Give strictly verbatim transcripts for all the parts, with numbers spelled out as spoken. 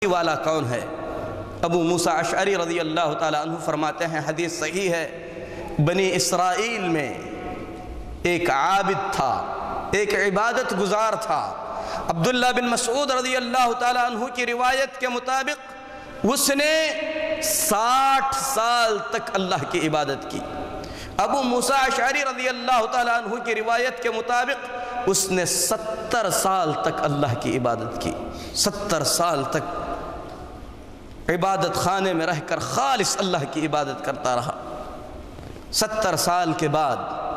والا کون ہے؟ ابو موسیٰ اشعری رضی اللہ تعالیٰ عنہ فرماتے ہیں، حدیث صحیح ہے، بنی اسرائیل میں ایک عابد تھا، ایک عبادت گزار تھا۔ عبداللہ بن مسعود رضی اللہ تعالیٰ عنہ کی روایت کے مطابق اس نے ساٹھ سال تک اللہ کی عبادت کی۔ ابو موسیٰ اشعری رضی اللہ تعالیٰ عنہ کی روایت کے مطابق اس نے ستر سال تک اللہ کی عبادت کی، ستر سال تک عبادت خانے میں رہ کر خالص اللہ کی عبادت کرتا رہا۔ ستر سال کے بعد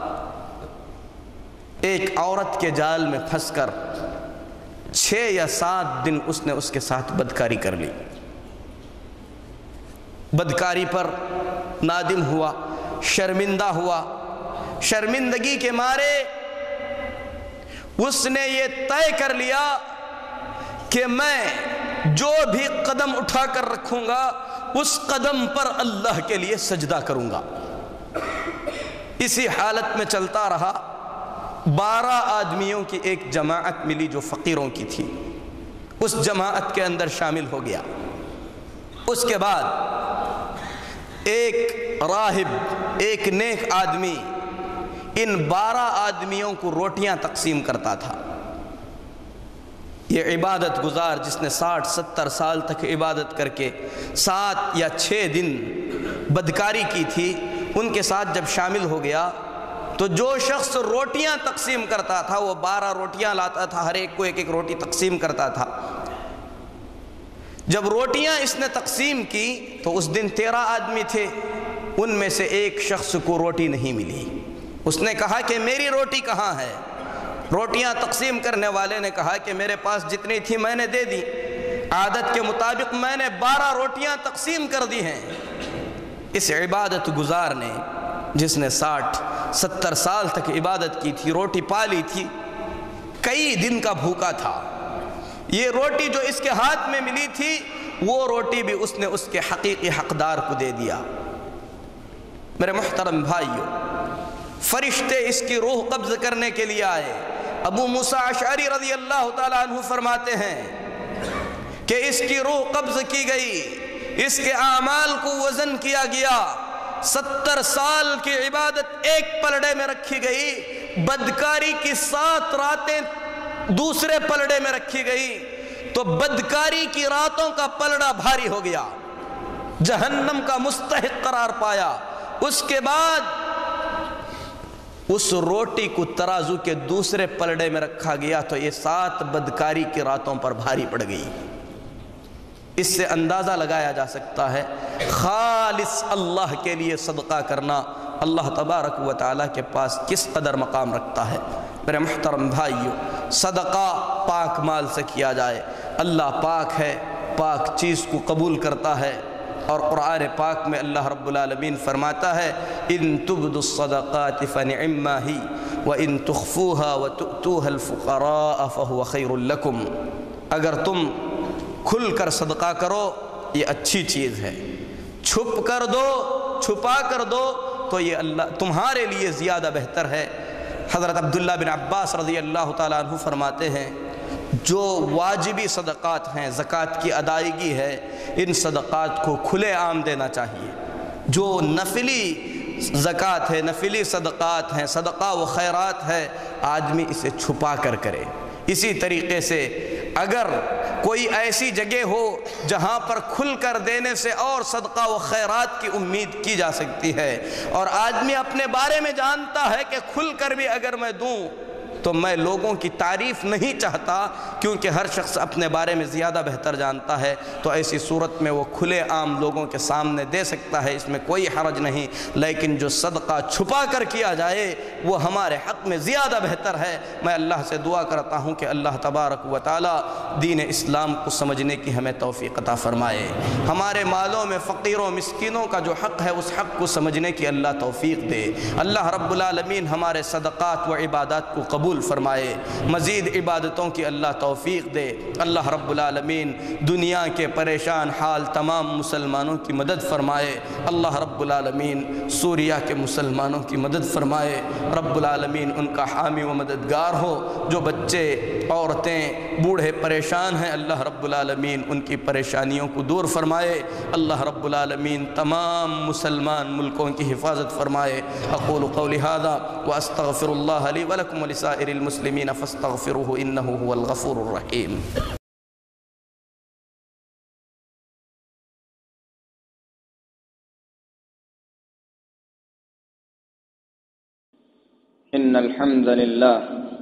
ایک عورت کے جال میں پھنس کر چھ یا سات دن اس نے اس کے ساتھ بدکاری کر لی۔ بدکاری پر نادم ہوا، شرمندہ ہوا، شرمندگی کے مارے اس نے یہ طے کر لیا کہ میں جو بھی قدم اٹھا کر رکھوں گا اس قدم پر اللہ کے لیے سجدہ کروں گا۔ اسی حالت میں چلتا رہا۔ بارہ آدمیوں کی ایک جماعت ملی جو فقیروں کی تھی، اس جماعت کے اندر شامل ہو گیا۔ اس کے بعد ایک راہب، ایک نیک آدمی ان بارہ آدمیوں کو روٹیاں تقسیم کرتا تھا۔ یہ عبادت گزار جس نے ساٹھ ستر سال تک عبادت کر کے سات یا چھ دن بدکاری کی تھی، ان کے ساتھ جب شامل ہو گیا تو جو شخص روٹیاں تقسیم کرتا تھا وہ بارہ روٹیاں لاتا تھا، ہر ایک کو ایک ایک روٹی تقسیم کرتا تھا۔ جب روٹیاں اس نے تقسیم کی تو اس دن تیرہ آدمی تھے، ان میں سے ایک شخص کو روٹی نہیں ملی۔ اس نے کہا کہ میری روٹی کہاں ہے؟ روٹیاں تقسیم کرنے والے نے کہا کہ میرے پاس جتنی تھی میں نے دے دی، عادت کے مطابق میں نے بارہ روٹیاں تقسیم کر دی ہیں۔ اس عبادت گزار نے جس نے ساٹھ ستر سال تک عبادت کی تھی، روٹی پالی تھی، کئی دن کا بھوکا تھا، یہ روٹی جو اس کے ہاتھ میں ملی تھی وہ روٹی بھی اس نے اس کے حقیقی حقدار کو دے دیا۔ میرے محترم بھائیو، فرشتے اس کی روح قبض کرنے کے لیے آئے۔ ابو موسیٰ اشعری رضی اللہ تعالیٰ عنہ فرماتے ہیں کہ اس کی روح قبض کی گئی، اس کے اعمال کو وزن کیا گیا، ستر سال کی عبادت ایک پلڑے میں رکھی گئی، بدکاری کی سات راتیں دوسرے پلڑے میں رکھی گئی، تو بدکاری کی راتوں کا پلڑا بھاری ہو گیا، جہنم کا مستحق قرار پایا۔ اس کے بعد اس روٹی کو ترازو کے دوسرے پلڑے میں رکھا گیا تو یہ سات بدکاری کی راتوں پر بھاری پڑ گئی۔ اس سے اندازہ لگایا جا سکتا ہے خالص اللہ کے لیے صدقہ کرنا اللہ تبارک و تعالیٰ کے پاس کس قدر مقام رکھتا ہے۔ میرے محترم بھائیو، صدقہ پاک مال سے کیا جائے، اللہ پاک ہے، پاک چیز کو قبول کرتا ہے، اور قرآن پاک میں اللہ رب العالمین فرماتا ہے ان تبدوا الصدقات فنعما ہی وان تخفوها وتؤتوها الفقراء فهو خیر لکم۔ اگر تم کھل کر صدقہ کرو یہ اچھی چیز ہے، چھپ کر دو، چھپا کر دو تو یہ اللہ تمہارے لیے زیادہ بہتر ہے۔ حضرت عبداللہ بن عباس رضی اللہ تعالیٰ عنہ فرماتے ہیں جو واجبی صدقات ہیں، زکوٰۃ کی ادائیگی ہے، ان صدقات کو کھلے عام دینا چاہیے۔ جو نفلی زکوٰۃ ہے، نفلی صدقات ہیں، صدقہ و خیرات ہے، آدمی اسے چھپا کر کرے۔ اسی طریقے سے اگر کوئی ایسی جگہ ہو جہاں پر کھل کر دینے سے اور صدقہ و خیرات کی امید کی جا سکتی ہے، اور آدمی اپنے بارے میں جانتا ہے کہ کھل کر بھی اگر میں دوں تو میں لوگوں کی تعریف نہیں چاہتا، کیونکہ ہر شخص اپنے بارے میں زیادہ بہتر جانتا ہے، تو ایسی صورت میں وہ کھلے عام لوگوں کے سامنے دے سکتا ہے، اس میں کوئی حرج نہیں۔ لیکن جو صدقہ چھپا کر کیا جائے وہ ہمارے حق میں زیادہ بہتر ہے۔ میں اللہ سے دعا کرتا ہوں کہ اللہ تبارک و تعالی دین اسلام کو سمجھنے کی ہمیں توفیق عطا فرمائے، ہمارے مالوں میں فقیروں مسکینوں کا جو حق ہے اس حق کو سمجھنے کی اللہ توفیق دے۔ اللہ رب العالمین ہمارے صدقات و عبادات کو قبول قبول فرمائے، مزید عبادتوں کی اللہ توفیق دے۔ اللہ رب العالمین دنیا کے پریشان حال تمام مسلمانوں کی مدد فرمائے۔ اللہ رب العالمین سوریہ کے مسلمانوں کی مدد فرمائے۔ رب العالمین ان کا حامی و مددگار ہو۔ جو بچے، عورتیں، بوڑھے پریشان ہیں، اللہ رب العالمین ان کی پریشانیوں کو دور فرمائے۔ اللہ رب العالمین تمام مسلمان ملکوں کی حفاظت فرمائے۔ اقول قولی ھذا واستغفر اللہ لی ولکم ولسائر المسلمین فاستغفروہ انہ هو الغفور الرحیم۔ إن الحمد لله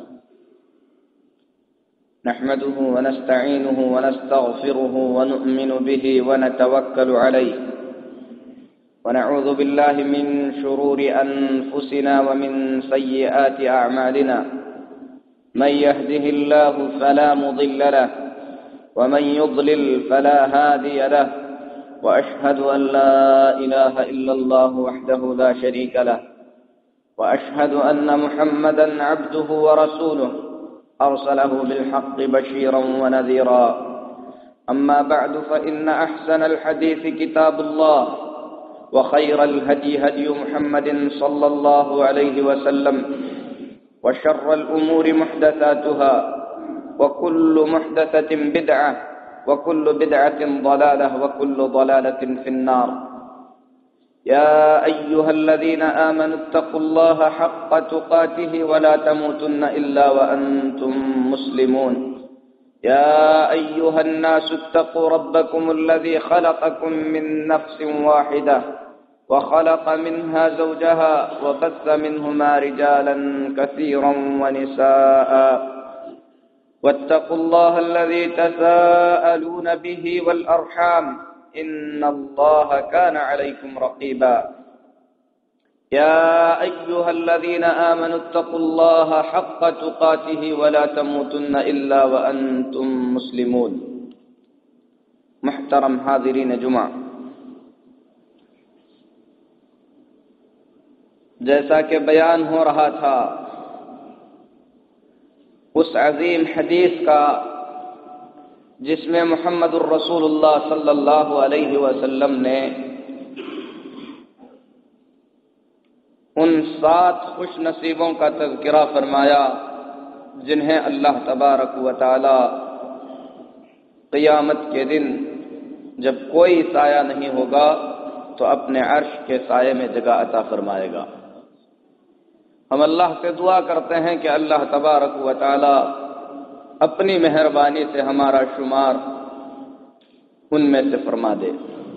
نحمده ونستعينه ونستغفره ونؤمن به ونتوكل عليه ونعوذ بالله من شرور أنفسنا ومن سيئات أعمالنا من يهده الله فلا مضل له ومن يضلل فلا هادي له وأشهد أن لا إله إلا الله وحده لا شريك له وأشهد أن محمدًا عبده ورسوله أرسله بالحق بشيرًا ونذيرًا أما بعد فإن أحسن الحديث كتاب الله وخير الهدي هدي محمد صلى الله عليه وسلم وشر الأمور محدثاتها وكل محدثة بدعة وكل بدعة ضلالة وكل ضلالة في النار يا أيها الذين آمنوا اتقوا الله حق تقاته ولا تموتن إلا وأنتم مسلمون يا أيها الناس اتقوا ربكم الذي خلقكم من نفس واحدة وخلق منها زوجها وبث منهما رجالا كثيرا ونساء واتقوا الله الذي تساءلون به والأرحام إن الله كان عليكم رقيبا يا أيها الذين آمنوا اتقوا الله حق تقاته ولا تموتن إلا وأنتم مسلمون۔ محترم حاضرین جمعہ، جیسا کہ بیان ہو رہا تھا اس عظیم حدیث کا جس میں محمد الرسول اللہ صلی اللہ علیہ وسلم نے ان سات خوش نصیبوں کا تذکرہ فرمایا جنہیں اللہ تبارک و تعالی قیامت کے دن جب کوئی سایہ نہیں ہوگا تو اپنے عرش کے سائے میں جگہ عطا فرمائے گا۔ ہم اللہ سے دعا کرتے ہیں کہ اللہ تبارک و تعالی اپنی مہربانی سے ہمارا شمار ان میں سے فرما دے۔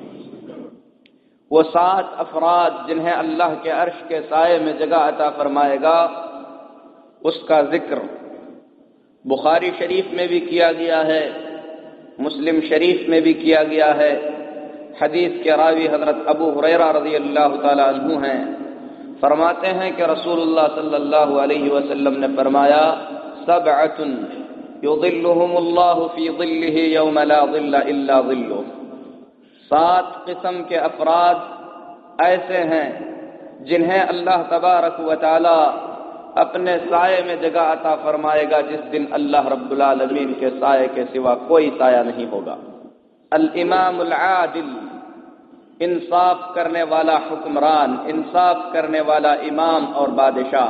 وہ سات افراد جنہیں اللہ کے عرش کے سائے میں جگہ عطا فرمائے گا، اس کا ذکر بخاری شریف میں بھی کیا گیا ہے، مسلم شریف میں بھی کیا گیا ہے۔ حدیث کے راوی حضرت ابو ہریرہ رضی اللہ تعالی عنہ ہیں، فرماتے ہیں کہ رسول اللہ صلی اللہ علیہ وسلم نے فرمایا سبعۃ یظلهم اللہ فی ظلہ یوم لا ظل الا ظلہ۔ سات قسم کے افراد ایسے ہیں جنہیں اللہ تبارک و تعالی اپنے سائے میں جگہ عطا فرمائے گا جس دن اللہ رب العالمین کے سائے کے سوا کوئی سایہ نہیں ہوگا۔ الامام العادل، انصاف کرنے والا حکمران، انصاف کرنے والا امام اور بادشاہ۔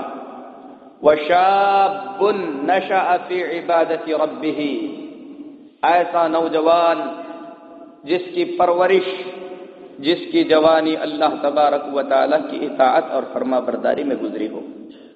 وشاب نشأ فی عبادت ربہ، ایسا نوجوان جس کی پرورش، جس کی جوانی اللہ تبارک و تعالی کی اطاعت اور فرما برداری میں گزری ہو۔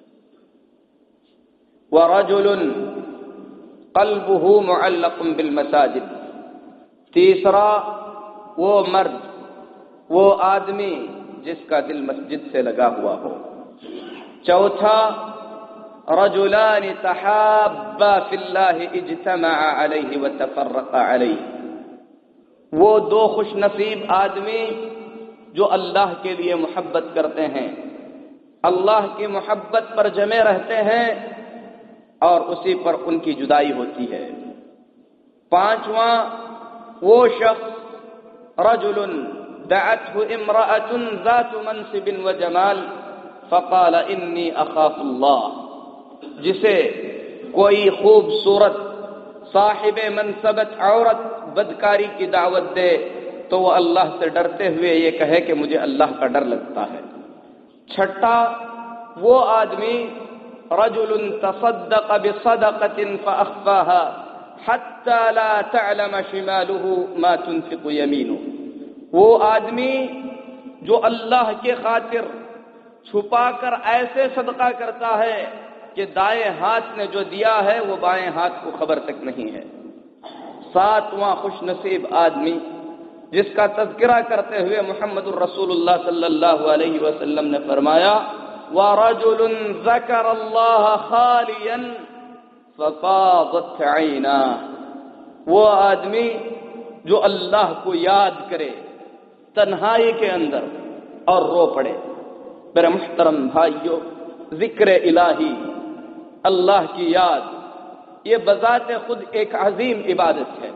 ورجل قلبہ معلق بالمساجد، تیسرا وہ مرد، وہ آدمی جس کا دل مسجد سے لگا ہوا ہو۔ چوتھا رجلان تحابا فی اللہ اجتمعا علیہ وتفرقا علیہ، وہ دو خوش نصیب آدمی جو اللہ کے لیے محبت کرتے ہیں، اللہ کی محبت پر جمے رہتے ہیں اور اسی پر ان کی جدائی ہوتی ہے۔ پانچواں وہ شخص رجل دعته امرأة ذات منصب وجمال فقال انی اخاف اللہ، جسے کوئی خوبصورت صاحب منصبت عورت بدکاری کی دعوت دے تو وہ اللہ سے ڈرتے ہوئے یہ کہے کہ مجھے اللہ کا ڈر لگتا ہے۔ چھٹا وہ آدمی رجل تصدق بصدقة فأخفاها حتى لا تعلم شماله ما تنفق يمينه، وہ آدمی جو اللہ کے خاطر چھپا کر ایسے صدقہ کرتا ہے کہ دائیں ہاتھ نے جو دیا ہے وہ بائیں ہاتھ کو خبر تک نہیں ہے۔ ساتواں خوش نصیب آدمی جس کا تذکرہ کرتے ہوئے محمد الرسول اللہ صلی اللہ علیہ وسلم نے فرمایا وَرَجُلٌ ذَكَرَ اللَّهَ خَالِيًا فَفَاضَتْ عَيْنَاهُ، وہ آدمی جو اللہ کو یاد کرے تنہائی کے اندر اور رو پڑے۔ میرے محترم بھائیو، ذکر الہی، اللہ کی یاد، یہ بذات خود ایک عظیم عبادت ہے،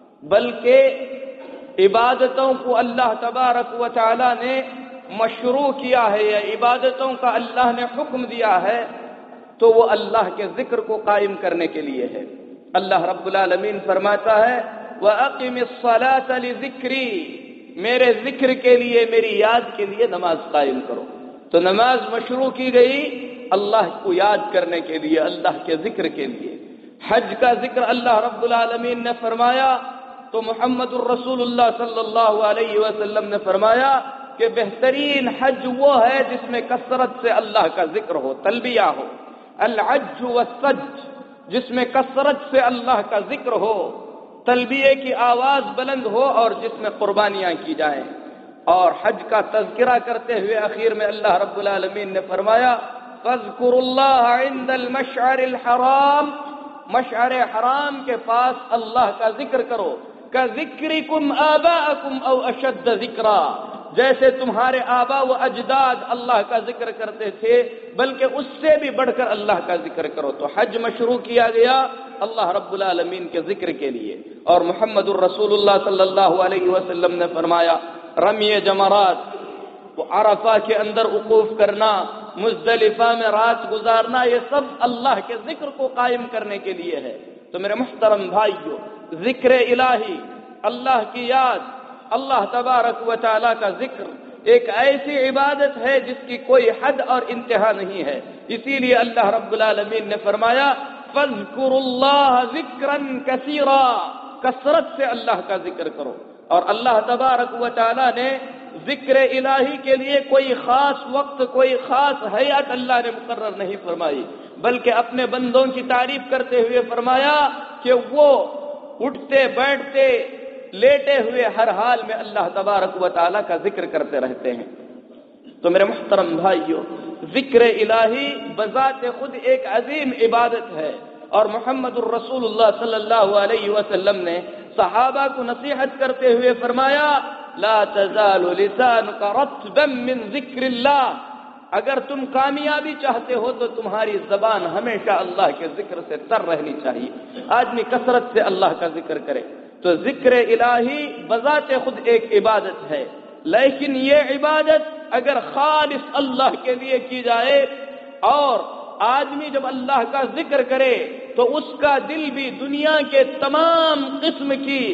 بلکہ عبادتوں کو اللہ تبارک و تعالی نے مشروع کیا ہے، یا عبادتوں کا اللہ نے حکم دیا ہے تو وہ اللہ کے ذکر کو قائم کرنے کے لیے ہے۔ اللہ رب العالمین فرماتا ہے وَأَقِمِ الصَّلَاةَ لِذِكْرِي، میرے ذکر کے لیے، میری یاد کے لیے نماز قائم کرو۔ تو نماز مشروع کی گئی اللہ کو یاد کرنے کے لیے، اللہ کے ذکر کے لیے۔ حج کا ذکر اللہ رب العالمین نے فرمایا تو محمد الرسول اللہ صلی اللہ علیہ وسلم نے فرمایا کہ بہترین حج وہ ہے جس میں کثرت سے اللہ کا ذکر ہو، تلبیہ ہو، الحج والسج، جس میں کثرت سے اللہ کا ذکر ہو، تلبیہ کی آواز بلند ہو، اور جس میں قربانیاں کی جائیں۔ اور حج کا تذکرہ کرتے ہوئے آخر میں اللہ رب العالمین نے فرمایا فَاذْكُرُوا اللَّهَ عِنْدَ الْمَشْعَرِ الْحَرَامِ، مشعر حرام کے پاس اللہ کا ذکر کرو، كَذِكْرِكُمْ آبَاءَكُمْ أَوْ أَشَدَّ ذِكْرًا، جیسے تمہارے آبا و اجداد اللہ کا ذکر کرتے تھے بلکہ اس سے بھی بڑھ کر اللہ کا ذکر کرو۔ تو حج مشروع کیا گیا اللہ رب العالمین کے ذکر کے لیے۔ اور محمد الرسول اللہ صلی اللہ علیہ وسلم نے فرمایا رمی جمرات، وہ عرفہ کے اندر وقوف کرنا، مزدلفہ میں رات گزارنا، یہ سب اللہ کے ذکر کو قائم کرنے کے لیے ہے۔ تو میرے محترم بھائیو، ذکر الہی، اللہ کی یاد، اللہ تبارک و تعالیٰ کا ذکر ایک ایسی عبادت ہے جس کی کوئی حد اور انتہا نہیں ہے۔ اسی لیے اللہ رب العالمین نے فرمایا فَاذْكُرُوا اللَّهَ ذِكْرًا كَثِيرًا، کثرت سے اللہ کا ذکر کرو۔ اور اللہ تبارک و تعالیٰ نے ذکر الہی کے لیے کوئی خاص وقت، کوئی خاص حیات اللہ نے مقرر نہیں فرمائی، بلکہ اپنے بندوں کی تعریف کرتے ہوئے فرمایا کہ وہ اٹھتے بیٹھتے لیٹے ہوئے ہر حال میں اللہ تبارک و تعالیٰ کا ذکر کرتے رہتے ہیں۔ تو میرے محترم بھائیو، ذکر الہی بذات خود ایک عظیم عبادت ہے، اور محمد الرسول اللہ صلی اللہ علیہ وسلم نے صحابہ کو نصیحت کرتے ہوئے فرمایا لا تزال لسانك رطبا من ذکر اللہ، اگر تم کامیابی چاہتے ہو تو تمہاری زبان ہمیشہ اللہ کے ذکر سے تر رہنی چاہیے، آدمی کثرت سے اللہ کا ذکر کرے۔ تو ذکر الہی بذات خود ایک عبادت ہے، لیکن یہ عبادت اگر خالص اللہ کے لیے کی جائے، اور آدمی جب اللہ کا ذکر کرے تو اس کا دل بھی دنیا کے تمام قسم کی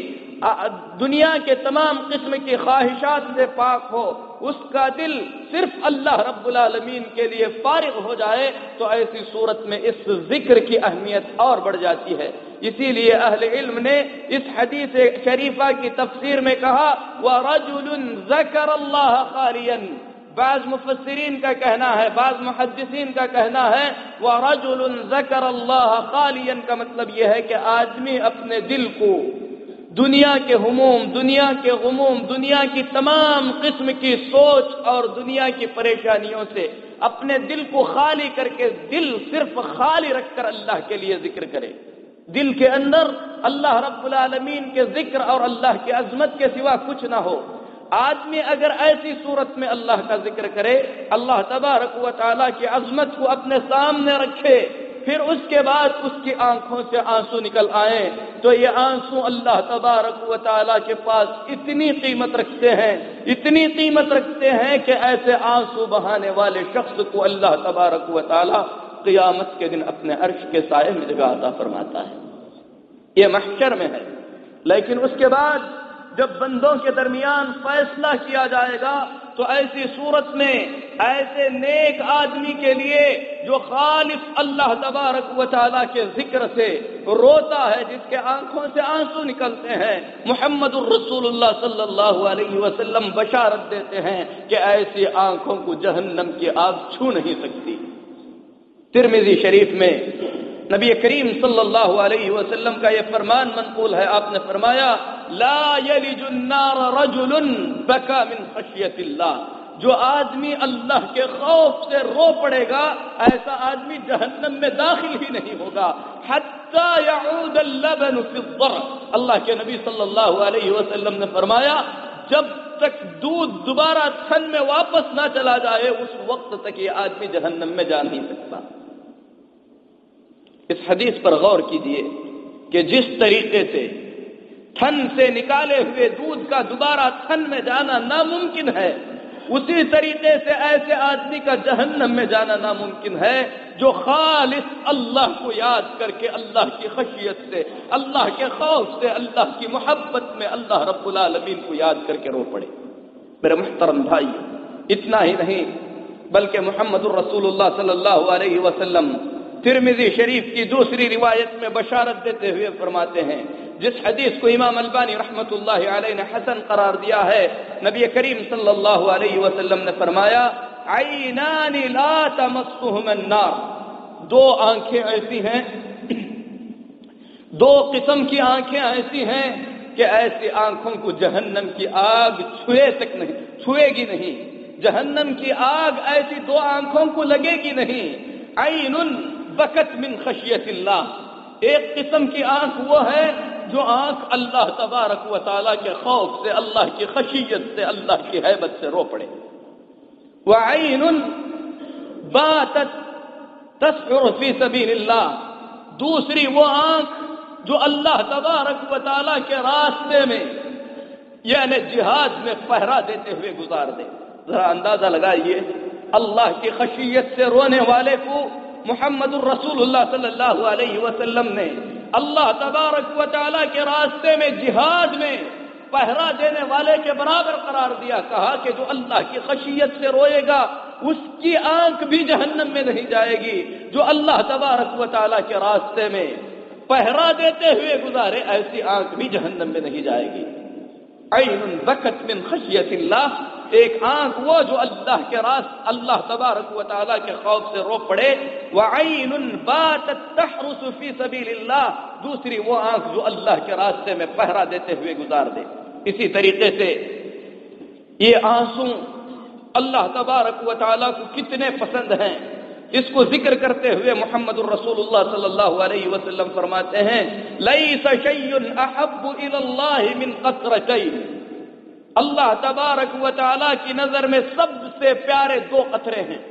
دنیا کے تمام قسم کی خواہشات سے پاک ہو، اس کا دل صرف اللہ رب العالمین کے لیے فارغ ہو جائے، تو ایسی صورت میں اس ذکر کی اہمیت اور بڑھ جاتی ہے۔ اسی لیے اہل علم نے اس حدیث شریفہ کی تفسیر میں کہا وَرَجُلٌ ذَكَرَ اللَّهَ خَالِيًا، بعض مفسرین کا کہنا ہے، بعض محدثین کا کہنا ہے وَرَجُلٌ ذَكَرَ اللَّهَ خَالِيًا کا مطلب یہ ہے کہ آدمی اپنے دل کو دنیا کے ہموم، دنیا کے غموم، دنیا کی تمام قسم کی سوچ اور دنیا کی پریشانیوں سے اپنے دل کو خالی کر کے، دل صرف خالی رکھ کر اللہ کے لیے ذکر کرے، دل کے اندر اللہ رب العالمین کے ذکر اور اللہ کی عظمت کے سوا کچھ نہ ہو۔ آدمی اگر ایسی صورت میں اللہ کا ذکر کرے، اللہ تبارک و تعالیٰ کی عظمت کو اپنے سامنے رکھے، پھر اس کے بعد اس کی آنکھوں سے آنسو نکل آئیں، تو یہ آنسو اللہ تبارک و تعالیٰ کے پاس اتنی قیمت رکھتے ہیں، اتنی قیمت رکھتے ہیں کہ ایسے آنسو بہانے والے شخص کو اللہ تبارک و تعالیٰ قیامت کے دن اپنے عرش کے سائے میں جگہ عطا فرماتا ہے۔ یہ محشر میں ہے، لیکن اس کے بعد جب بندوں کے درمیان فیصلہ کیا جائے گا تو ایسی صورت میں ایسے نیک آدمی کے لیے جو خالص اللہ تبارک و تعالیٰ کے ذکر سے روتا ہے، جس کے آنکھوں سے آنسو نکلتے ہیں، محمد الرسول اللہ صلی اللہ علیہ وسلم بشارت دیتے ہیں کہ ایسی آنکھوں کو جہنم کی آگ چھو نہیں سکتی۔ ترمذی شریف میں نبی کریم صلی اللہ علیہ وسلم کا یہ فرمان منقول ہے، آپ نے فرمایا لا یلج النار رجل بکا من خشیت اللہ، جو آدمی اللہ کے خوف سے رو پڑے گا ایسا آدمی جہنم میں داخل ہی نہیں ہوگا حتی یعود اللبن فی الضرع۔ اللہ کے نبی صلی اللہ علیہ وسلم نے فرمایا جب تک دودھ دوبارہ تھن میں واپس نہ چلا جائے اس وقت تک یہ آدمی جہنم میں جا نہیں سکتا۔ اس حدیث پر غور کیجئے کہ جس طریقے سے تھن سے نکالے ہوئے دودھ کا دوبارہ تھن میں جانا ناممکن ہے، اسی طریقے سے ایسے آدمی کا جہنم میں جانا ناممکن ہے جو خالص اللہ کو یاد کر کے، اللہ کی خشیت سے، اللہ کے خوف سے، اللہ کی محبت میں اللہ رب العالمین کو یاد کر کے رو پڑے۔ میرے محترم بھائی، اتنا ہی نہیں بلکہ محمد الرسول اللہ صلی اللہ علیہ وسلم ترمذی شریف کی دوسری روایت میں بشارت دیتے ہوئے فرماتے ہیں، جس حدیث کو امام البانی رحمۃ اللہ علیہ نے حسن قرار دیا ہے، نبی کریم صلی اللہ علیہ وسلم نے فرمایا عینان لا تمسہما النار، دو آنکھیں ایسی ہیں، دو قسم کی آنکھیں ایسی ہیں کہ ایسی آنکھوں کو جہنم کی آگ چھوئے تک نہیں چھوئے گی نہیں، جہنم کی آگ ایسی دو آنکھوں کو لگے گی نہیں۔ عین بکت من خشیت اللہ، ایک قسم کی آنکھ وہ ہے جو آنکھ اللہ تبارک و تعالیٰ کے خوف سے، اللہ کی خشیت سے، اللہ کی ہیبت سے رو پڑے۔ وعین باتت تسعر فی سبیل اللہ، دوسری وہ آنکھ جو اللہ تبارک و تعالیٰ کے راستے میں یعنی جہاد میں پہرا دیتے ہوئے گزار دے۔ ذرا اندازہ لگائیے، اللہ کی خشیت سے رونے والے کو محمد الرسول اللہ صلی اللہ علیہ وسلم نے اللہ تبارک و تعالیٰ کے راستے میں جہاد میں پہرا دینے والے کے برابر قرار دیا، کہا کہ جو اللہ کی خشیت سے روئے گا اس کی آنکھ بھی جہنم میں نہیں جائے گی، جو اللہ تبارک و تعالیٰ کے راستے میں پہرا دیتے ہوئے گزارے ایسی آنکھ بھی جہنم میں نہیں جائے گی۔ عین بکت من خشیت اللہ، ایک آنکھ وہ جو اللہ کے راست اللہ تبارک و تعالیٰ کے خوف سے رو پڑے۔ وعین باتت تحرس فی سبیل اللہ، دوسری وہ آنکھ جو اللہ کے راستے میں پہرا دیتے ہوئے گزار دے۔ اسی طریقے سے یہ آنسو اللہ تبارک و تعالیٰ کو کتنے پسند ہیں، اس کو ذکر کرتے ہوئے محمد الرسول اللہ صلی اللہ علیہ وسلم فرماتے ہیں لیس شیء احب الی اللہ من قطرتین، اللہ تبارک و تعالیٰ کی نظر میں سب سے پیارے دو قطرے ہیں۔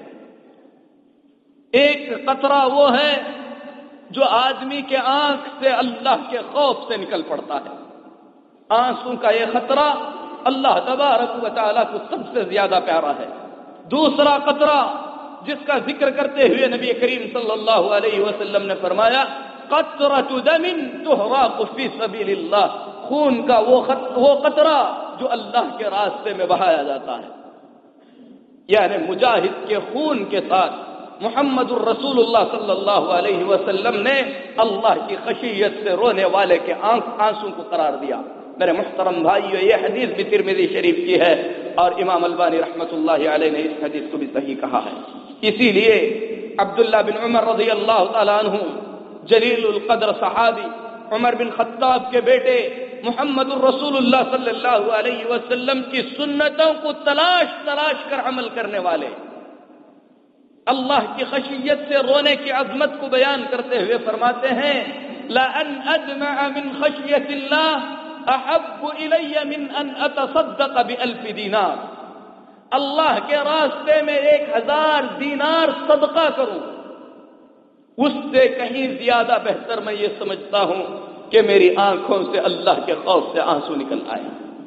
ایک قطرہ وہ ہے جو آدمی کے آنکھ سے اللہ کے خوف سے نکل پڑتا ہے، آنسو کا یہ قطرہ اللہ تبارک و تعالیٰ کو سب سے زیادہ پیارا ہے۔ دوسرا قطرہ جس کا ذکر کرتے ہوئے نبی کریم صلی اللہ علیہ وسلم نے فرمایا قطرۃ دم تحراق فی سبیل اللہ، خون کا وہ وہ قطرہ جو اللہ کے راستے میں بہایا جاتا ہے، یعنی مجاہد کے خون کے ساتھ محمد الرسول اللہ صلی اللہ علیہ وسلم نے اللہ کی خشیت سے رونے والے کے آنکھ آنسو کو قرار دیا۔ میرے محترم بھائیو، یہ حدیث بھی ترمذی شریف کی ہے اور امام البانی رحمۃ اللہ علیہ نے اس حدیث کو بھی صحیح کہا ہے۔ اسی لیے عبداللہ بن عمر رضی اللہ تعالیٰ عنہ جلیل القدر صحابی، عمر بن خطاب کے بیٹے، محمد الرسول اللہ صلی اللہ علیہ وسلم کی سنتوں کو تلاش تلاش کر عمل کرنے والے، اللہ کی خشیت سے رونے کی عظمت کو بیان کرتے ہوئے فرماتے ہیں لَأَنْ أَدْمَعَ مِنْ خَشْيَةِ اللَّهِ أَحَبُّ إِلَيَّ مِنْ أَنْ أَتَصَدَّقَ بِأَلْفِ دِينَارٍ، اللہ کے راستے میں ایک ہزار دینار صدقہ کروں، اس سے کہیں زیادہ بہتر میں یہ سمجھتا ہوں کہ میری آنکھوں سے اللہ کے خوف سے آنسو نکل آئے۔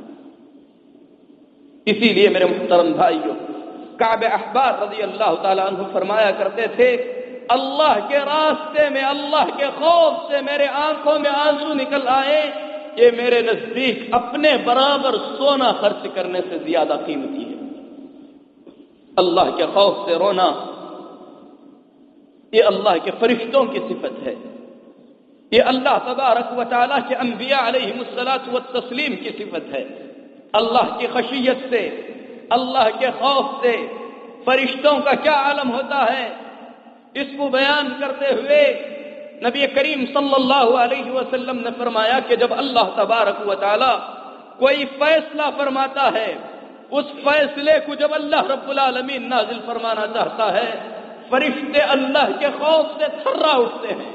اسی لیے میرے محترم بھائیوں، کعب احبار رضی اللہ تعالیٰ عنہ فرمایا کرتے تھے اللہ کے راستے میں اللہ کے خوف سے میرے آنکھوں میں آنسو نکل آئے، یہ میرے نزدیک اپنے برابر سونا خرچ کرنے سے زیادہ قیمتی ہے۔ اللہ کے خوف سے رونا یہ اللہ کے فرشتوں کی صفت ہے، یہ اللہ تبارک و تعالیٰ کے انبیاء علیہم الصلاۃ والتسلیم کی صفت ہے۔ اللہ کی خشیت سے، اللہ کے خوف سے فرشتوں کا کیا عالم ہوتا ہے، اس کو بیان کرتے ہوئے نبی کریم صلی اللہ علیہ وسلم نے فرمایا کہ جب اللہ تبارک و تعالیٰ کوئی فیصلہ فرماتا ہے، اس فیصلے کو جب اللہ رب العالمین نازل فرمانا چاہتا ہے، فرشتے اللہ کے خوف سے تھرا اٹھتے ہیں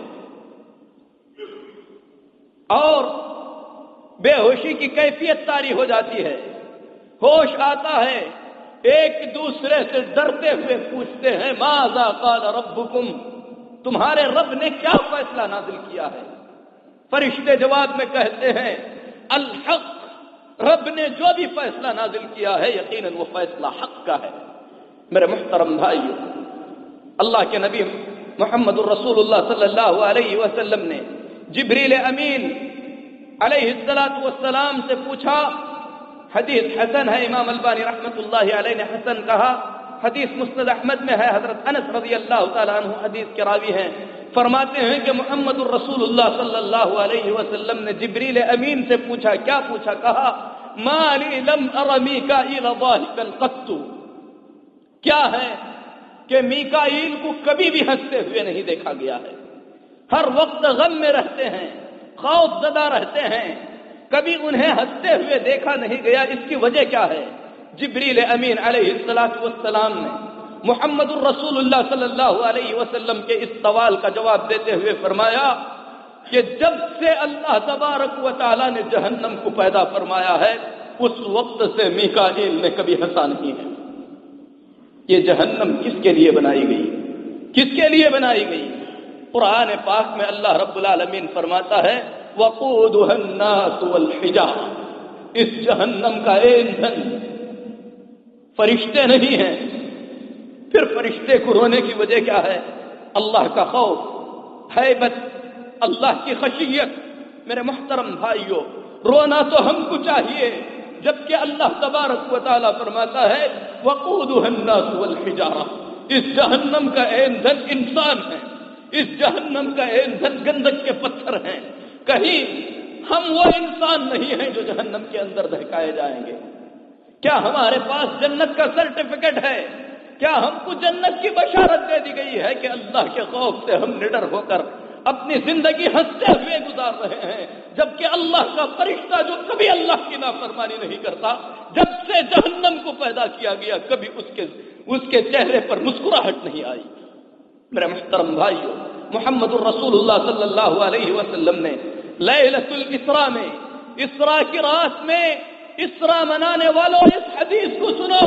اور بے ہوشی کی کیفیت طاری ہو جاتی ہے، ہوش آتا ہے، ایک دوسرے سے ڈرتے ہوئے پوچھتے ہیں ماذا قال ربکم، تمہارے رب نے کیا فیصلہ نازل کیا ہے؟ فرشتے جواب میں کہتے ہیں الحق، رب نے جو بھی فیصلہ نازل کیا ہے یقیناً وہ فیصلہ حق کا ہے۔ میرے محترم بھائیو، اللہ کے نبی محمد الرسول اللہ صلی اللہ علیہ وسلم نے جبریل امین علیہ الصلاۃ والسلام سے پوچھا، حدیث حسن ہے، امام البانی رحمۃ اللہ علیہ نے حسن کہا، حدیث مسند احمد میں ہے، حضرت انس رضی اللہ تعالیٰ عنہ حدیث کے راوی ہیں، فرماتے ہیں کہ محمد الرسول اللہ صلی اللہ علیہ وسلم نے جبریل امین سے پوچھا، کیا پوچھا؟ کہا ما لی لم ار میکائیل ضاحکا قط، کیا ہے کہ میکائیل کو کبھی بھی ہنستے ہوئے نہیں دیکھا گیا ہے، ہر وقت غم میں رہتے ہیں، خوف زدہ رہتے ہیں، کبھی انہیں ہنستے ہوئے دیکھا نہیں گیا، اس کی وجہ کیا ہے؟ جبریل امین علیہ الصلاۃ والسلام نے محمد الرسول اللہ صلی اللہ علیہ وسلم کے اس سوال کا جواب دیتے ہوئے فرمایا کہ جب سے اللہ تبارک و تعالیٰ نے جہنم کو پیدا فرمایا ہے، اس وقت سے میکائیل نے کبھی ہنسا نہیں ہے۔ یہ جہنم کس کے لیے بنائی گئی؟ کس کے لیے بنائی گئی؟ قرآن پاک میں اللہ رب العالمین فرماتا ہے وقودها الناس والحجارہ، اس جہنم کا ایندھن فرشتے نہیں ہیں۔ پھر فرشتے کو رونے کی وجہ کیا ہے؟ اللہ کا خوف، ہیبت، اللہ کی خشیت۔ میرے محترم بھائیو، رونا تو ہم کو چاہیے، جبکہ اللہ تبارک و تعالیٰ فرماتا ہے وقودها الناس والحجارہ، اس جہنم کا ایندھن انسان ہے، اس جہنم کا ایندھن گندک کے پتھر ہیں۔ کہیں ہم وہ انسان نہیں ہیں جو جہنم کے اندر دہکائے جائیں گے؟ کیا ہمارے پاس جنت کا سرٹیفکیٹ ہے؟ کیا ہم کو جنت کی بشارت دے دی گئی ہے کہ اللہ کے خوف سے ہم نڈر ہو کر اپنی زندگی ہنستے ہوئے گزار رہے ہیں، جبکہ اللہ کا فرشتہ جو کبھی اللہ کی نافرمانی نہیں کرتا، جب سے جہنم کو پیدا کیا گیا کبھی اس کے اس کے چہرے پر مسکراہٹ نہیں آئی۔ میرے محترم بھائیو، محمد الرسول اللہ صلی اللہ علیہ وسلم نے لیلۃ الاسراء میں، اسراء کی رات میں، اسراء منانے والوں اس حدیث کو سنو،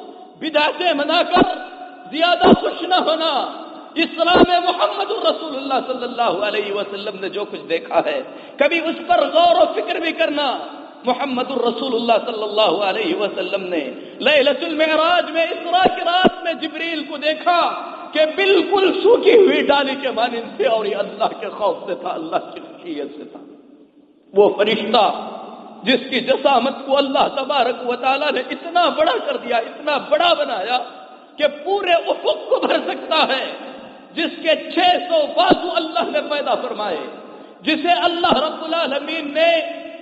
بدعتیں منا کر زیادہ خوش نہ ہونا۔ اسراء میں محمد الرسول اللہ صلی اللہ علیہ وسلم نے جو کچھ دیکھا ہے کبھی اس پر غور و فکر بھی کرنا۔ محمد الرسول اللہ صلی اللہ علیہ وسلم نے لیلۃ المعراج میں، اسراء کی رات میں جبریل کو دیکھا کہ بالکل سوکھی ہوئی ڈالی کے مانند سے، اور یہ اللہ کے خوف سے تھا، اللہ کی خشیت سے تھا۔ وہ فرشتہ جس کی جسامت کو اللہ تبارک و تعالیٰ نے اتنا بڑا کر دیا، اتنا بڑا بنایا کہ پورے افق کو بھر سکتا ہے، جس کے چھ سو بازو اللہ نے پیدا فرمائے، جسے اللہ رب العالمین نے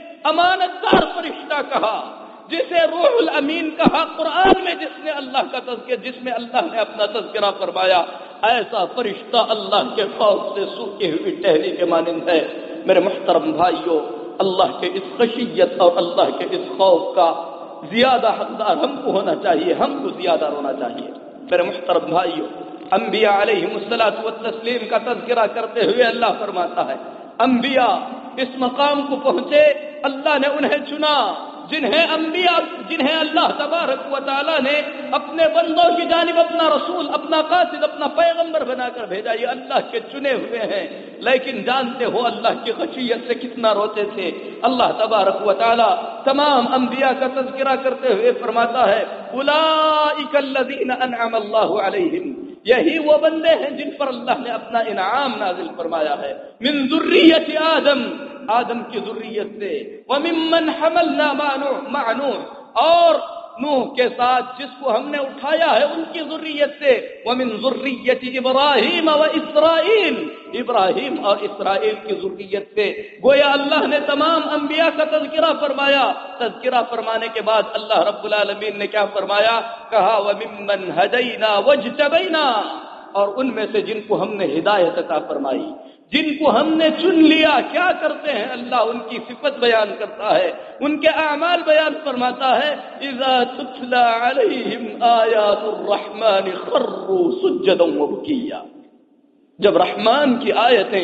امانت دار فرشتہ کہا، جسے روح الامین کہا قرآن میں، جس نے اللہ کا تذکرہ جس میں اللہ نے اپنا تذکرہ فرمایا، ایسا فرشتہ اللہ کے خوف سے سوکھی ہوئی ٹہنی کے مانند ہے۔ میرے محترم بھائیو، اللہ کے اس خشیت اور اللہ کے اس خوف کا زیادہ حقدار ہم کو ہونا چاہیے، ہم کو زیادہ رونا چاہیے۔ میرے محترم بھائیو، انبیاء علیہم الصلاۃ والتسلیم کا تذکرہ کرتے ہوئے اللہ فرماتا ہے انبیاء اس مقام کو پہنچے، اللہ نے انہیں چنا، جنہیں انبیاء جنہیں اللہ تبارک و تعالیٰ نے اپنے بندوں کی جانب اپنا رسول، اپنا قاصد، اپنا پیغمبر بنا کر بھیجا، یہ اللہ کے چنے ہوئے ہیں، لیکن جانتے ہو اللہ کی خشیت سے کتنا روتے تھے۔ اللہ تبارک و تعالیٰ تمام انبیاء کا تذکرہ کرتے ہوئے فرماتا ہے اولئک الذین انعم اللہ علیہم، یہی وہ بندے ہیں جن پر اللہ نے اپنا انعام نازل فرمایا ہے. من ذریت آدم، آدم کی ذریت سے، وممن حملنا مع نوح، اور نوح کے ساتھ جس کو ہم نے اٹھایا ہے ان کی ذریت سے، ومن ذریت ابراہیم و اسرائیل، ابراہیم اور اسرائیل کی ذریت سے. گویا اللہ نے تمام انبیاء کا تذکرہ فرمایا. تذکرہ فرمانے کے بعد اللہ رب العالمین نے کیا فرمایا؟ کہا وَمِمَّنْ هَدَيْنَا وَاجْتَبَيْنَا، اور ان میں سے جن کو ہم نے ہدایت عطا فرمائی، جن کو ہم نے چن لیا. کیا کرتے ہیں اللہ ان کی صفت بیان کرتا ہے، ان کے اعمال بیان فرماتا ہے. اذا تتلى عليهم آیات الرحمن خروا سجدا وبکیا، جب رحمان کی آیتیں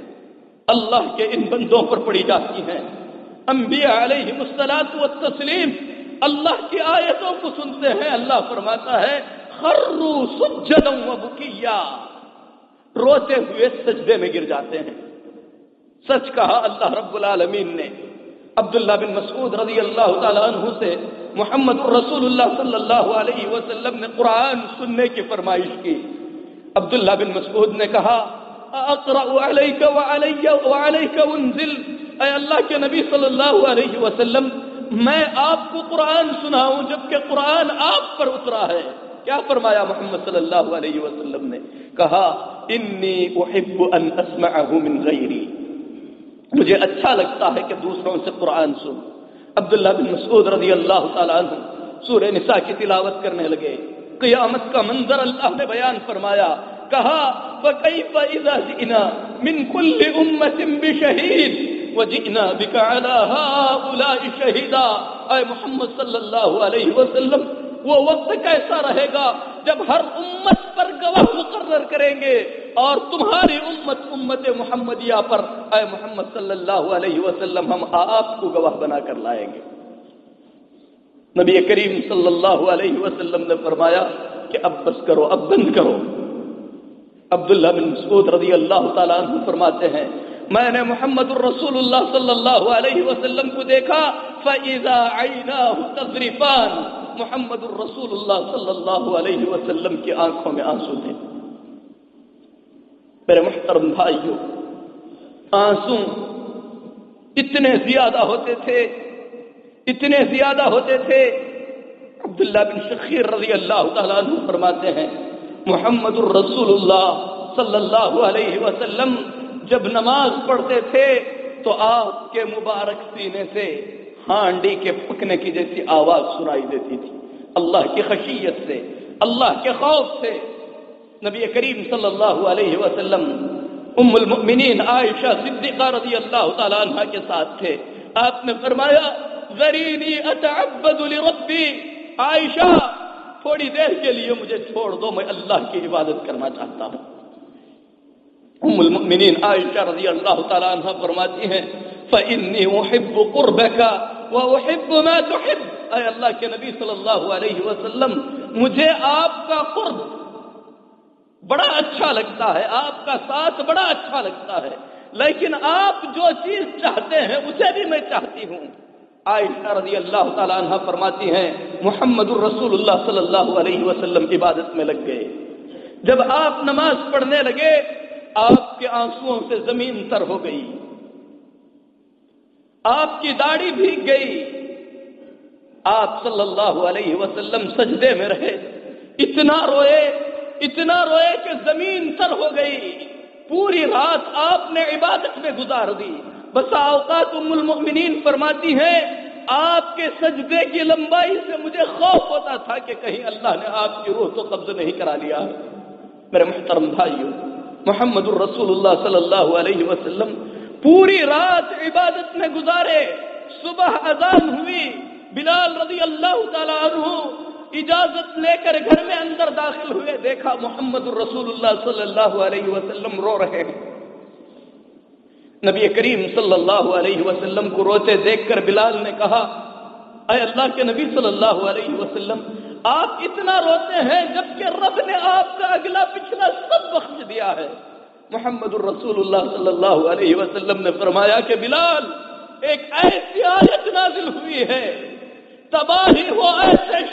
اللہ کے ان بندوں پر پڑھی جاتی ہیں، انبیاء علیہم الصلاۃ والتسلیم اللہ کی آیتوں کو سنتے ہیں، اللہ فرماتا ہے خروا سجدا وبکیا، روتے ہوئے سجدے میں گر جاتے ہیں. سچ کہا اللہ رب العالمین نے. عبداللہ بن مسعود رضی اللہ تعالی عنہ سے محمد رسول اللہ صلی اللہ علیہ وسلم نے قرآن سننے کی فرمائش کی. عبداللہ بن مسعود نے کہا اقرأ علیک وعلی وعلیک انزل، اے اللہ کے نبی صلی اللہ علیہ وسلم میں آپ کو قرآن سناؤں جبکہ قرآن آپ پر اترا ہے. کیا فرمایا محمد صلی اللہ علیہ وسلم نے؟ کہا انی احب ان اسمعه من غیری، مجھے اچھا لگتا ہے کہ دوسروں سے قرآن سن. عبداللہ بن مسعود رضی اللہ تعالیٰ عنہ سورہ نساء کی تلاوت کرنے لگے. قیامت کا منظر اللہ نے بیان فرمایا. کہا فَكَيْفَ إِذَا جِئْنَا مِنْ كُلِّ أُمَّةٍ بِشَهِيدٍ وَجِئْنَا بِكَ عَلَى هَؤُلَاءِ شَهِيدًا. اے محمد صلی اللہ علیہ وسلم وہ وقت کیسا رہے گا جب ہر امت پر گواہ مقرر کریں گے اور تمہاری امت امت محمدیہ پر اے محمد صلی اللہ علیہ وسلم ہم آپ کو گواہ بنا کر لائیں گے. نبی کریم صلی اللہ علیہ وسلم نے فرمایا کہ اب بس کرو، اب بند کرو. عبداللہ بن مسعود رضی اللہ تعالیٰ عنہ فرماتے ہیں میں نے محمد الرسول اللہ صلی اللہ علیہ وسلم کو دیکھا فَإِذَا عَيْنَاهُ تَذْرِفَانِ، محمد الرسول اللہ صلی اللہ علیہ وسلم کی آنکھوں میں آنسو تھے. میرے محترم بھائیوں، آنسو اتنے زیادہ ہوتے تھے، اتنے زیادہ ہوتے تھے. عبداللہ بن شخیر رضی اللہ تعالیٰ عنہ فرماتے ہیں محمد الرسول اللہ صلی اللہ علیہ وسلم جب نماز پڑھتے تھے تو آپ کے مبارک سینے سے ہانڈی کے پکنے کی جیسی آواز سنائی دیتی تھی. اللہ کی خشیت سے، اللہ کے خوف سے نبی کریم صلی اللہ علیہ وسلم ام المؤمنین عائشہ صدیقہ رضی اللہ تعالیٰ عنہ کے ساتھ تھے. آپ نے فرمایا ذرینی اتعبد لربی، عائشہ تھوڑی دیر کے لیے مجھے چھوڑ دو، میں اللہ کی عبادت کرنا چاہتا ہوں. ام المؤمنین عائشہ رضی اللہ تعالیٰ عنہ فرماتی ہیں فإنی احب قربک وَأُحِبُّ مَا تُحِبُّ، اے اللہ کے نبی صلی اللہ علیہ وسلم مجھے آپ کا قرب بڑا اچھا لگتا ہے، آپ کا ساتھ بڑا اچھا لگتا ہے، لیکن آپ جو چیز چاہتے ہیں اسے بھی میں چاہتی ہوں. عائشہ رضی اللہ تعالیٰ عنہ فرماتی ہیں محمد الرسول اللہ صلی اللہ علیہ وسلم عبادت میں لگ گئے. جب آپ نماز پڑھنے لگے آپ کے آنسوؤں سے زمین تر ہو گئی، آپ کی داڑھی بھیگ گئی. آپ صلی اللہ علیہ وسلم سجدے میں رہے، اتنا روئے اتنا روئے کہ زمین تر ہو گئی. پوری رات آپ نے عبادت میں گزار دی. بسا اوقات ام المؤمنین فرماتی ہیں آپ کے سجدے کی لمبائی سے مجھے خوف ہوتا تھا کہ کہیں اللہ نے آپ کی روح تو قبض نہیں کرا لیا. میرے محترم بھائیوں، محمد الرسول اللہ صلی اللہ علیہ وسلم پوری رات عبادت میں گزارے. صبح اذان ہوئی، بلال رضی اللہ تعالی عنہ اجازت لے کر گھر میں اندر داخل ہوئے، دیکھا محمد الرسول اللہ صلی اللہ علیہ وسلم رو رہے ہیں. نبی کریم صلی اللہ علیہ وسلم کو روتے دیکھ کر بلال نے کہا اے اللہ کے نبی صلی اللہ علیہ وسلم آپ اتنا روتے ہیں جبکہ رب نے آپ کا اگلا پچھلا سب بخش دیا ہے. محمد الرسول اللہ صلی اللہ علیہ وسلم نے فرمایا کہ بلال ایک ایسی آیت نازل ہوئی ہے، تباہی ہو ایسے شخص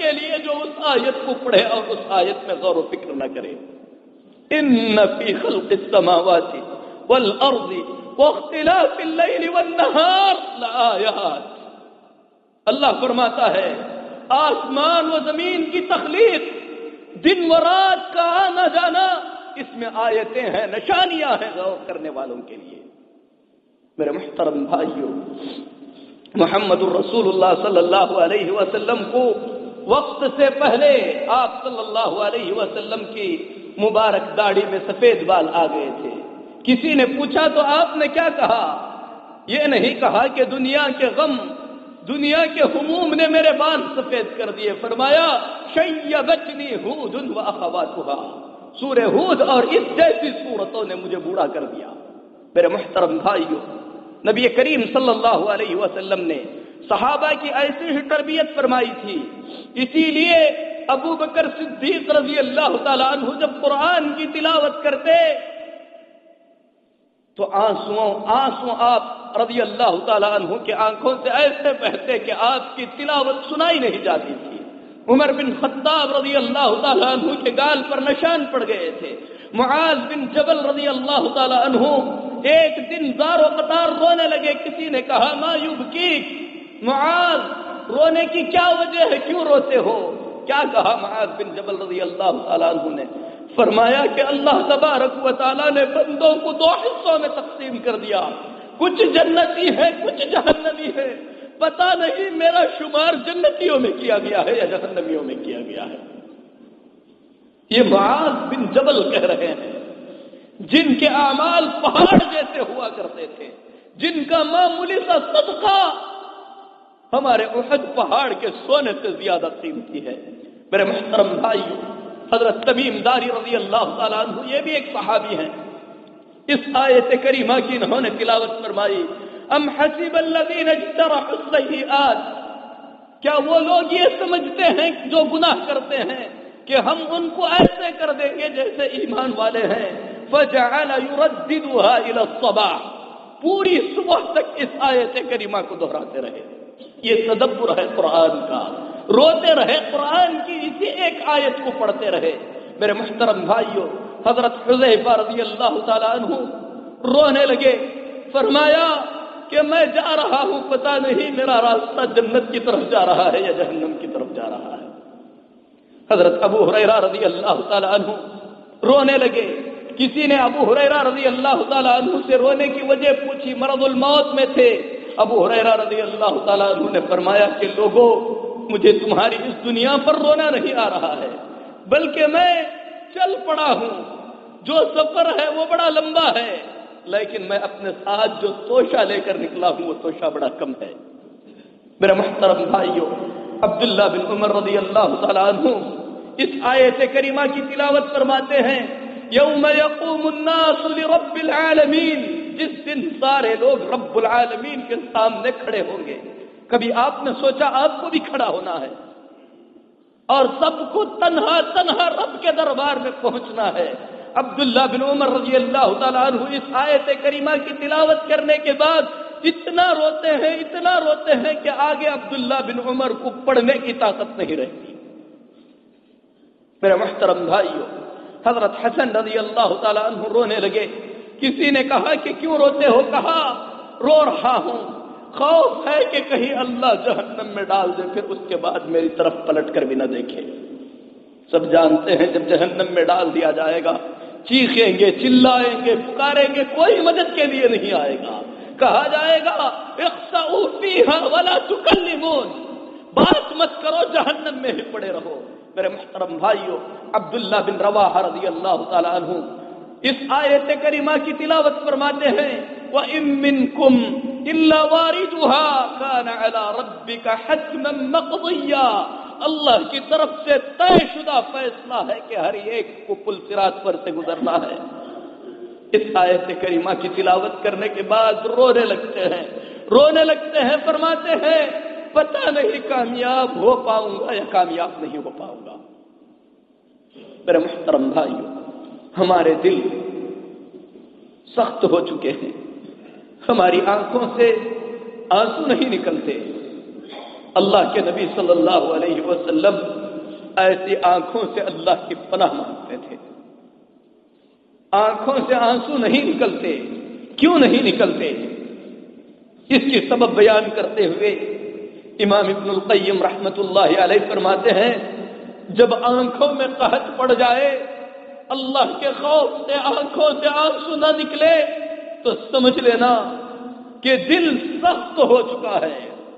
کے لیے جو اس آیت کو پڑھے اور اس آیت میں غور و فکر نہ کرے. ان فی خلق السماوات والارض واختلاف اللیل والنہار لآیات. اللہ فرماتا ہے آسمان و زمین کی تخلیق، دن و رات کا آنا جانا، اس میں آیتیں ہیں، نشانیاں ہیں غور کرنے والوں کے لیے. میرے محترم بھائیوں، محمد الرسول اللہ صلی اللہ علیہ وسلم کو وقت سے پہلے آپ صلی اللہ علیہ وسلم کی مبارک داڑھی میں سفید بال آ گئے تھے. کسی نے پوچھا تو آپ نے کیا کہا؟ یہ نہیں کہا کہ دنیا کے غم، دنیا کے ہموم نے میرے بال سفید کر دیے. فرمایا شیبتنی ہود و اخواتھا، سورہ ہود اور اس جیسی سورتوں نے مجھے بوڑھا کر دیا. میرے محترم بھائیوں، نبی کریم صلی اللہ علیہ وسلم نے صحابہ کی ایسی ہی تربیت فرمائی تھی. اسی لیے ابو بکر صدیق رضی اللہ تعالیٰ عنہ جب قرآن کی تلاوت کرتے تو آنسو آنسو آپ رضی اللہ تعالیٰ عنہ کے آنکھوں سے ایسے بہتے کہ آپ کی تلاوت سنائی نہیں جاتی تھی. عمر بن خطاب رضی اللہ تعالیٰ عنہ کے گال پر نشان پڑ گئے تھے. معاذ بن جبل رضی اللہ تعالیٰ عنہ ایک دن زار و قطار رونے لگے. کسی نے کہا ما یبکیک، معاذ رونے کی کیا وجہ ہے، کیوں روتے ہو؟ کیا کہا معاذ بن جبل رضی اللہ تعالیٰ عنہ نے؟ فرمایا کہ اللہ تبارک و تعالیٰ نے بندوں کو دو حصوں میں تقسیم کر دیا، کچھ جنتی ہے کچھ جہنمی ہے. پتہ نہیں میرا شمار جنتیوں میں کیا گیا ہے یا جہنمیوں میں کیا گیا ہے. یہ معاذ بن جبل کہہ رہے ہیں جن کے اعمال پہاڑ جیسے ہوا کرتے تھے، جن کا معمولی سا صدقہ ہمارے احد پہاڑ کے سونے سے زیادہ قیمتی ہے. میرے محترم بھائیو، حضرت تمیم داری رضی اللہ تعالیٰ عنہ یہ بھی ایک صحابی ہیں. اس آیت کریمہ کی انہوں نے تلاوت فرمائی. ام حسب الذین اجترحوا السیئات، کیا وہ لوگ یہ سمجھتے ہیں جو گناہ کرتے ہیں کہ ہم ان کو ایسے کر دیں گے جیسے ایمان والے ہیں. فجعل يرددها الى الصباح، پوری صبح تک اس آیت کریمہ کو دہراتے رہے. یہ تدبر ہے قرآن کا. روتے رہے قرآن کی اسی ایک آیت کو پڑھتے رہے. میرے محترم بھائیوں، حضرت حذیفہ رضی اللہ تعالیٰ عنہ رونے لگے. فرمایا کہ میں جا رہا ہوں، پتہ نہیں میرا راستہ جنت کی طرف جا رہا ہے یا جہنم کی طرف جا رہا ہے. حضرت ابو ہریرہ رضی اللہ تعالیٰ عنہ رونے لگے. کسی نے ابو ہریرہ رضی اللہ تعالیٰ عنہ سے رونے کی وجہ پوچھی. مرض الموت میں تھے. ابو ہریرہ رضی اللہ تعالیٰ عنہ نے فرمایا کہ لوگوں، مجھے تمہاری اس دنیا پر رونا نہیں آ رہا ہے، بلکہ میں چل پڑا ہوں. جو سفر ہے وہ بڑا لمبا ہے، لیکن میں اپنے ساتھ جو توشہ لے کر نکلا ہوں وہ توشہ بڑا کم ہے. میرے محترم بھائیوں، عبداللہ بن عمر رضی اللہ تعالیٰ عنہ اس آیت کریمہ کی تلاوت فرماتے ہیں. یوم یقوم الناس لرب العالمین، جس دن سارے لوگ رب العالمین کے سامنے کھڑے ہوں گے. کبھی آپ نے سوچا آپ کو بھی کھڑا ہونا ہے اور سب کو تنہا تنہا رب کے دربار میں پہنچنا ہے. عبداللہ بن عمر رضی اللہ تعالیٰ عنہ اس آیت کریمہ کی تلاوت کرنے کے بعد اتنا روتے ہیں اتنا روتے ہیں کہ آگے عبداللہ بن عمر کو پڑھنے کی طاقت نہیں رہتی. میرے محترم بھائیوں، حضرت حسن رضی اللہ تعالیٰ عنہ رونے لگے. کسی نے کہا کہ کیوں روتے ہو؟ کہا رو رہا ہوں، خوف ہے کہ کہیں اللہ جہنم میں ڈال دے، پھر اس کے بعد میری طرف پلٹ کر بھی نہ دیکھے. سب جانتے ہیں جب جہنم میں ڈال دیا جائے گا چیخیں گے، چلائیں گے، پکاریں گے، کوئی مدد کے لیے نہیں آئے گا. کہا جائے گا اخسؤوا فیہا ولا تکلمون، بات مت کرو، جہنم میں ہی پڑے رہو. میرے محترم بھائیوں، عبداللہ بن رواحہ رضی اللہ تعالیٰ عنہ اس آیت کریمہ کی تلاوت فرماتے ہیں. وَإِن مِّنكُمْ إِلَّا وَارِدُهَا كَانَ عَلَى رَبِّكَ حَتْمًا مَّقْضِيًّا، اللہ کی طرف سے طے شدہ فیصلہ ہے کہ ہر ایک کو پل صراط پر سے گزرنا ہے. اس آیت کریمہ کی تلاوت کرنے کے بعد رونے لگتے ہیں رونے لگتے ہیں فرماتے ہیں پتہ نہیں کامیاب ہو پاؤں گا یا کامیاب نہیں ہو پاؤں گا. میرے محترم بھائیوں، ہمارے دل سخت ہو چکے ہیں، ہماری آنکھوں سے آنسو نہیں نکلتے. اللہ کے نبی صلی اللہ علیہ وسلم ایسی آنکھوں سے اللہ کی پناہ مانگتے تھے. آنکھوں سے آنسو نہیں نکلتے. کیوں نہیں نکلتے؟ اس کی سبب بیان کرتے ہوئے امام ابن القیم رحمت اللہ علیہ فرماتے ہیں جب آنکھوں میں قحط پڑ جائے، اللہ کے خوف سے آنکھوں سے آنسو نہ نکلے، تو سمجھ لینا کہ دل سخت ہو چکا ہے.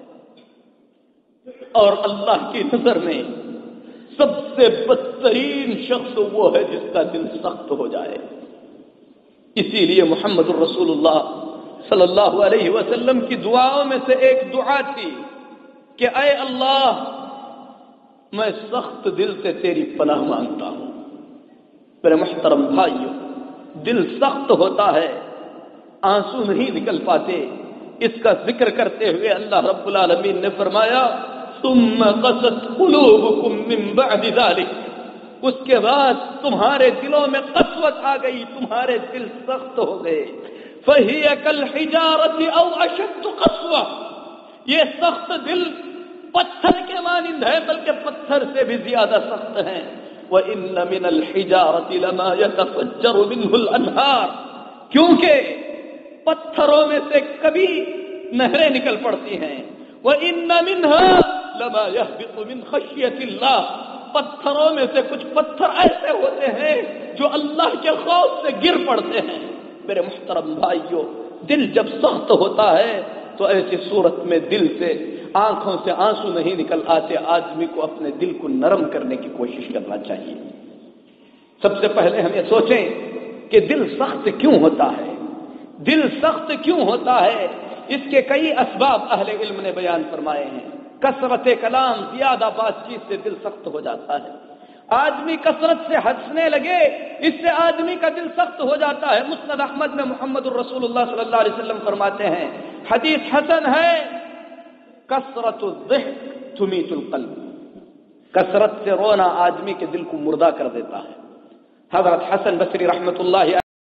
اور اللہ کی نظر میں سب سے بدترین شخص وہ ہے جس کا دل سخت ہو جائے. اسی لیے محمد الرسول اللہ صلی اللہ علیہ وسلم کی دعاؤں میں سے ایک دعا تھی کہ اے اللہ میں سخت دل سے تیری پناہ مانگتا ہوں. میرے محترم بھائیو، دل سخت ہوتا ہے، آنسو نہیں نکل پاتے. اس کا ذکر کرتے ہوئے اللہ رب العالمین نے فرمایا ثم قست قلوبکم من بعد ذلک، اس کے بعد تمہارے دلوں میں قسوت آ گئی، تمہارے دل سخت ہو گئے. فَهِيَ كَالْحِجَارَةِ أَوْ أَشَدُّ قَسْوَةً، یہ سخت دل پتھر کے مانند ہے بلکہ پتھر سے بھی زیادہ سخت ہیں. وَإِنَّ مِنَ الْحِجَارَةِ لَمَا يَتَفَجَّرُ مِنْهُ الْأَنْهَارُ، کیونکہ پتھروں میں سے کبھی نہریں نکل پڑتی ہیں. وَإِنَّ مِنْهَا لَمَا يَهْبِطُ مِنْ خَشْيَةِ اللَّهِ، پتھروں میں سے کچھ پتھر ایسے ہوتے ہیں جو اللہ کے خوف سے گر پڑتے ہیں. میرے محترم بھائیو، دل جب سخت ہوتا ہے تو ایسی صورت میں دل سے آنکھوں سے آنسو نہیں نکل آتے. آدمی کو اپنے دل کو نرم کرنے کی کوشش کرنا چاہیے. سب سے پہلے ہم یہ سوچیں کہ دل سخت کیوں ہوتا ہے. دل سخت کیوں ہوتا ہے؟ اس کے کئی اسباب اہل علم نے بیان فرمائے ہیں. کثرت کلام، زیادہ بات چیت سے دل سخت ہو جاتا ہے. آدمی کثرت سے ہنسنے لگے، اس سے آدمی کا دل سخت ہو جاتا ہے. مسند احمد میں محمد الرسول اللہ صلی اللہ علیہ وسلم فرماتے ہیں، حدیث حسن ہے، کثرت الضحک تمیت القلب، کثرت سے رونا آدمی کے دل کو مردہ کر دیتا ہے. حضرت حسن بصری رحمت اللہ